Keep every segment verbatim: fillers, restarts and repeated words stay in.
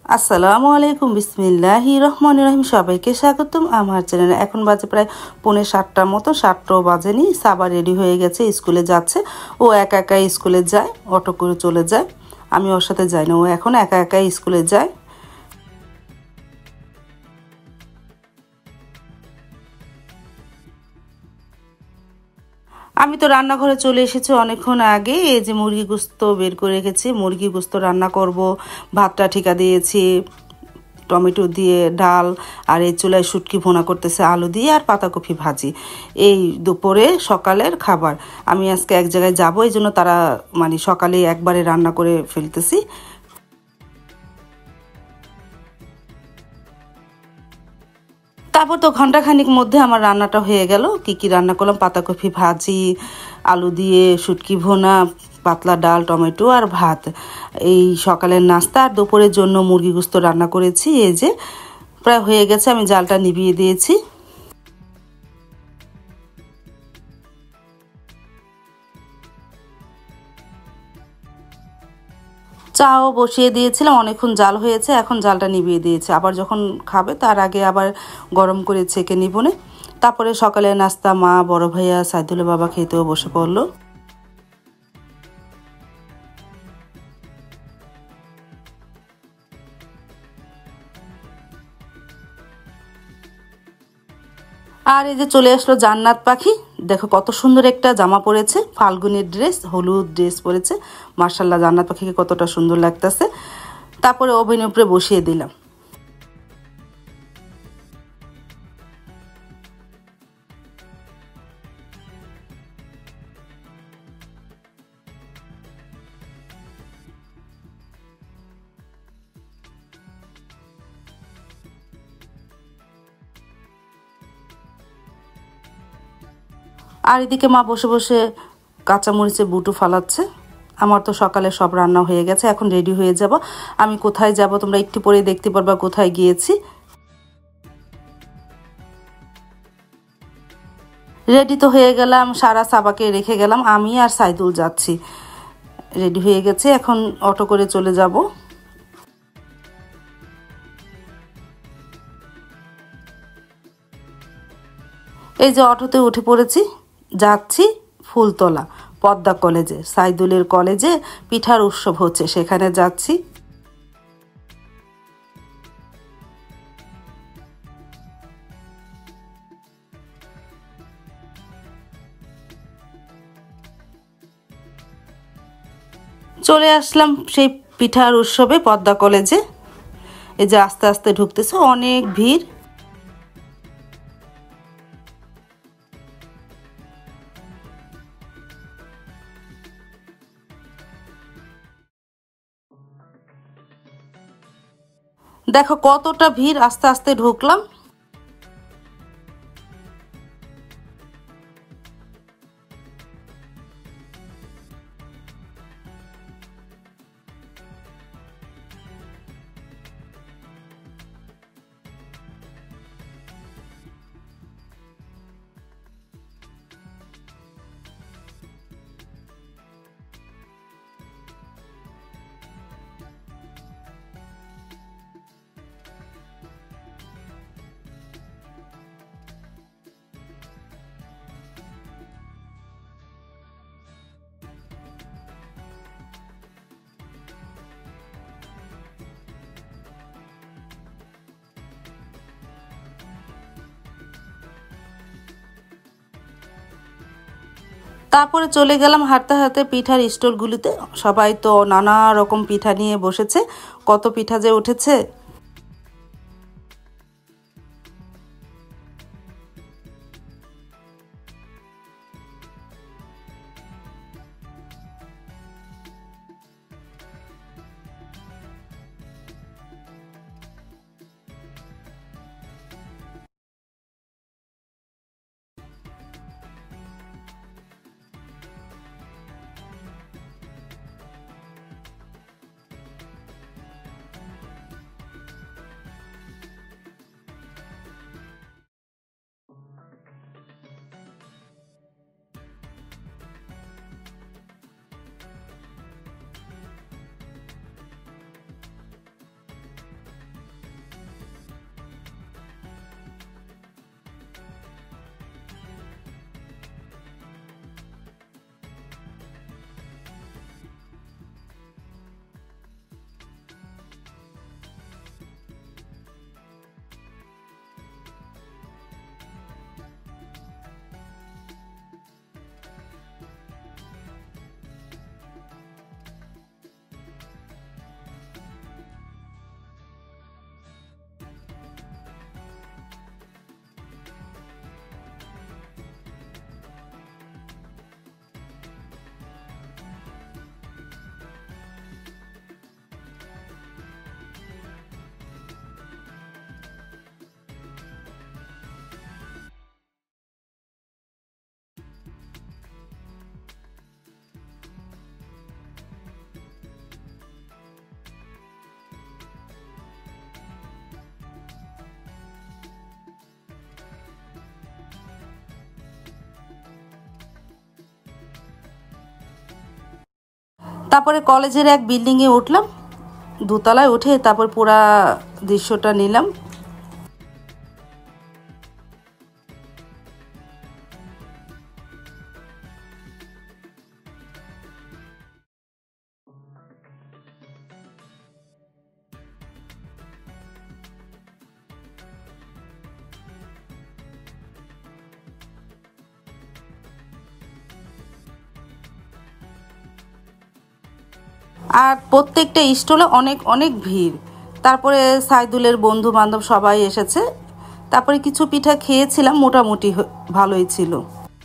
আসসালামু আলাইকুম বিসমিল্লাহির রহমানির রহিম সবাইকে স্বাগতম আমার চ্যানেলে। এখন বাজে প্রায় পৌনে সাতটার মতো, সাতটাও বাজেনি। সাবা রেডি হয়ে গেছে, স্কুলে যাচ্ছে। ও একা একাই স্কুলে যায়, অটো করে চলে যায়, আমি ওর সাথে যাই না। ও এখন একা একাই স্কুলে যায়। আমি তো রান্নাঘরে চলে এসেছি অনেকক্ষণ আগে। এই যে মুরগি গোস্ত বের করে রেখেছি, মুরগি গোস্ত রান্না করব। ভাতটা ঠিকা দিয়েছি টমেটো দিয়ে, ডাল, আর এই চুলায় শুটকি ভুনা করতেছে আলু দিয়ে আর পাতাকপি ভাজি। এই দুপুরে সকালের খাবার। আমি আজকে এক জায়গায় যাব, এই জন্য তারা মানে সকালে একবারে রান্না করে ফেলতেছি। তারপর তো ঘন্টাখানিক মধ্যে আমার রান্নাটা হয়ে গেল। কি কি রান্না করলাম, পাতাকপি ভাজি, আলু দিয়ে শুটকি ভুনা, পাতলা ডাল, টমেটো আর ভাত। এই সকালের নাস্তা। আর দুপুরের জন্য মুরগি গোস্ত রান্না করেছি। এই যে প্রায় হয়ে গেছে, আমি জালটা নিভিয়ে দিয়েছি। চাও বসিয়ে দিয়েছিলাম, অনেকক্ষণ জাল হয়েছে, এখন জালটা নিভিয়ে দিয়েছে। আবার যখন খাবে তার আগে আবার গরম করে ছেঁকে নিবনে। তারপরে সকালের নাস্তা মা, বড় ভাইয়া, সাইদুলের বাবা খেতেও বসে পড়লো। আর এই যে চলে আসলো জান্নাত পাখি। দেখো কত সুন্দর একটা জামা পরেছে, ফাল্গুনের ড্রেস, হলুদ ড্রেস পরেছে। মার্শাল্লাহ, জান্নাত পাখিকে কতটা সুন্দর লাগতেছে। তারপরে ওভেনের উপরে বসিয়ে দিলাম। আর এদিকে মা বসে বসে কাঁচামরিচে বুটো ফালাচ্ছে। আমার তো সকালে সব রান্না হয়ে গেছে, এখন রেডি হয়ে যাব। আমি কোথায় যাব তোমরা একটু পরে দেখতে পারবা কোথায় গিয়েছি। রেডি তো হয়ে গেলাম, সারা সাবাকে রেখে গেলাম, আমি আর সাইদুল যাচ্ছি। রেডি হয়ে গেছে, এখন অটো করে চলে যাব। এই যে অটোতে উঠে পড়েছি, যাচ্ছি ফুলতলা পদ্মা কলেজে। সাইদুলের কলেজে পিঠার উৎসব হচ্ছে, সেখানে যাচ্ছি। চলে আসলাম সেই পিঠার উৎসবে পদ্মা কলেজে। এই যে আস্তে আস্তে ঢুকতেছে, অনেক ভিড়। দেখো কতটা ভিড়, আস্তে আস্তে ঢুকলাম। তারপরে চলে গেলাম হাঁটতে হাঁটতে পিঠার স্টলগুলিতে। সবাই তো নানা রকম পিঠা নিয়ে বসেছে, কত পিঠা যে উঠেছে। তারপরে কলেজের এক বিল্ডিংয়ে উঠলাম, দোতলায় উঠে তারপর পুরা দৃশ্যটা নিলাম। আর প্রত্যেকটা স্টলে অনেক অনেক ভিড়। তারপরে সাইদুলের বন্ধু বান্ধব সবাই এসেছে। তারপরে কিছু পিঠা খেয়েছিলাম, মোটামুটি ভালোই ছিল।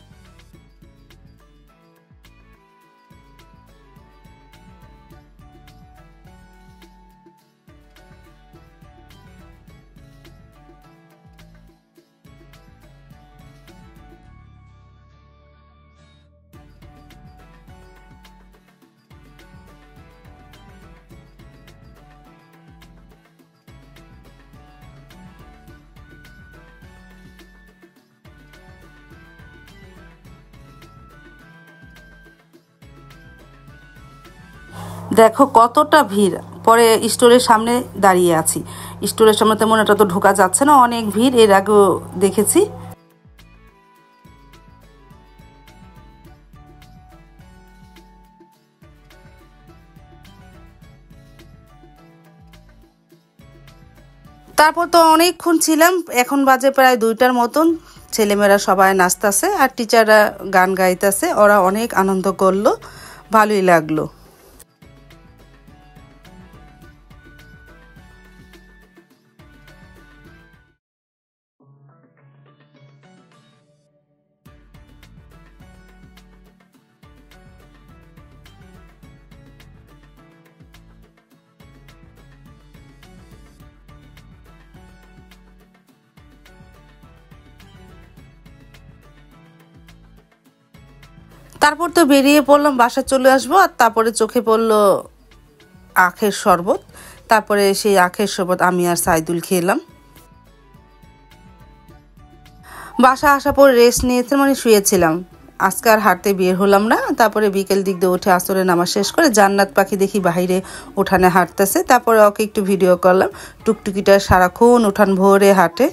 দেখো কতটা ভিড়। পরে স্টোরের সামনে দাঁড়িয়ে আছি, স্টোরের সামনে তেমন এটা তো ঢোকা যাচ্ছে না, অনেক ভিড়, এর আগেও দেখেছি। তারপর তো অনেকক্ষণ ছিলাম, এখন বাজে প্রায় দুইটার মতন। ছেলেমেয়েরা সবাই নাচতেছে আর টিচাররা গান গাইতেছে, ওরা অনেক আনন্দ করলো, ভালোই লাগলো। তারপর তো বেরিয়ে পড়লাম, বাসা চলে আসবো। আর তারপরে চোখে পড়লো আখের শরবত। তারপরে সেই আখের শরবত আমি আর সাইদুল খেলাম। বাসা আসার পর রেস্ট নিয়েছে, মানে শুয়েছিলাম। আজকে আর হাঁটতে বের হলাম না। তারপরে বিকেল দিক দিয়ে উঠে আসরে নামাজ শেষ করে জান্নাত পাখি দেখি বাহিরে উঠানে হাঁটতেছে। তারপরে ওকে একটু ভিডিও করলাম। টুকটুকিটা সারাক্ষণ উঠান ভরে হাঁটে।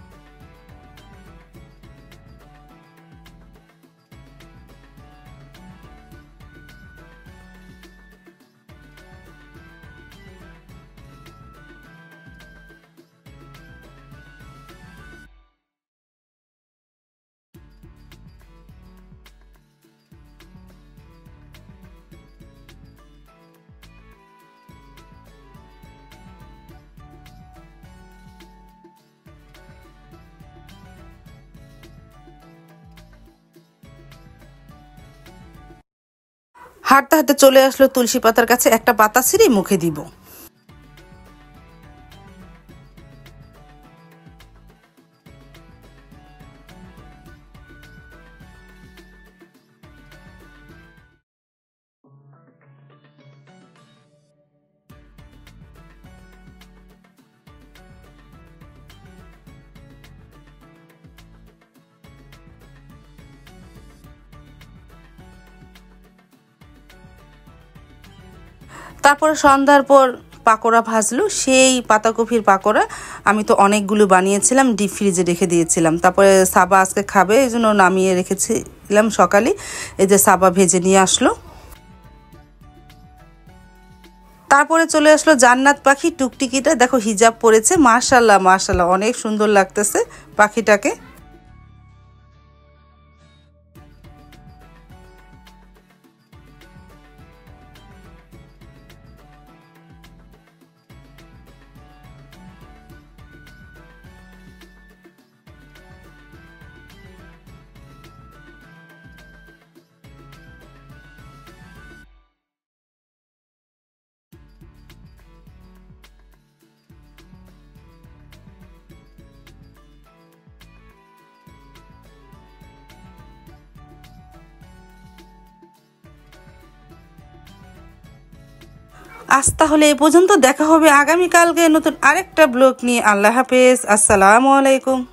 হাঁটতে হাঁটতে চলে আসলো তুলসী পাতার কাছে, একটা পাতা ছিঁড়ে মুখে দিব। তারপরে সন্ধ্যার পর পাকোড়া ভাজলো, সেই পাতাকপির পাকোড়া। আমি তো অনেকগুলো বানিয়েছিলাম, ডিপ ফ্রিজে রেখে দিয়েছিলাম। তারপরে সাবা আজকে খাবে, এই জন্য নামিয়ে রেখেছিলাম সকালে। এই যে সাবা ভেজে নিয়ে আসলো। তারপরে চলে আসলো জান্নাত পাখি, টুকটিকিটা দেখো হিজাব পরেছে, মাশাল্লাহ মাশাল্লাহ অনেক সুন্দর লাগতেছে পাখিটাকে। আজ তাহলে এই পর্যন্ত, দেখা হবে আগামীকালকে নতুন আরেকটা ব্লগ নিয়ে। আল্লাহ হাফেজ, আসসালামু আলাইকুম।